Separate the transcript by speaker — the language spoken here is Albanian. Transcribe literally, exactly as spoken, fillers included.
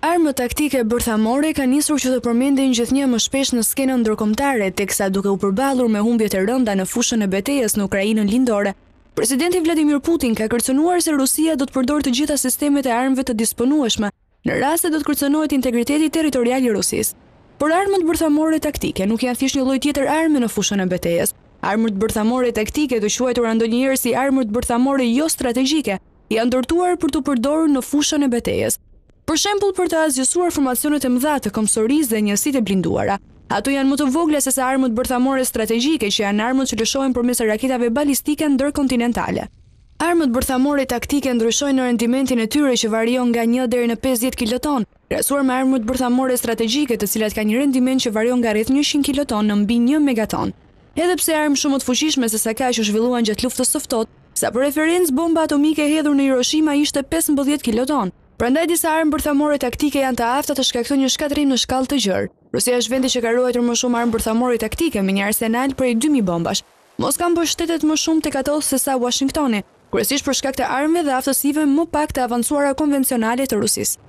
Speaker 1: Armët taktike bërthamore ka nisur që të përmenden gjithnjë më shpesh në skenën ndërkombëtare, teksa duke u përballur me humbjet e rënda në fushën e betejës në Ukrainën lindore, presidenti Vladimir Putin ka kërcënuar se Rusia do të përdorë të gjitha sistemet e armëve të disponueshme në rast se do të kërcënohet integriteti territorial i Rusisë. Por armët bërthamore taktike nuk janë thjesht një lloj tjetër arme në fushën e betejës. Armët bërthamore taktike, të quajtura ndonjëherë si armët bërthamore jo strategjike, janë ndërtuar për të përdorur në fushën e betejës. Për shembull, për të asgjësuar formacionet e mëdha të kombësorisë dhe njësitë e blinduara. Ato janë më të vogla se sa armët bërthamore strategjike, që janë armët që lëshohen përmes raketave balistike ndërkontinentale. Armët bërthamore taktike ndryshojnë në rendimentin e tyre që varion nga një deri në pesëdhjetë kiloton, krahasuar me armët bërthamore strategjike, të cilat kanë një rendiment që varion nga rreth njëqind kiloton në mbi një megaton. Edhe pse armë shumë të fuqishme se sa kaq që zhvilluan gjatë luftës së ftohtë, sa për referencë bomba atomike e hedhur në Hiroshima ishte pesëmbëdhjetë kiloton. Prandaj disa armë bërthamore taktike janë të afta të shkaktojnë një shkatërim në shkallë të gjerë. Rusia është vendi që ka ruajtur më shumë armë bërthamore taktike me një arsenal prej dy mijë bombash. Moska mbështetet më shumë tek ato se sa Washingtoni, kryesisht për shkak të armëve dhe aftësive më pak të avancuara konvencionale të Rusisë.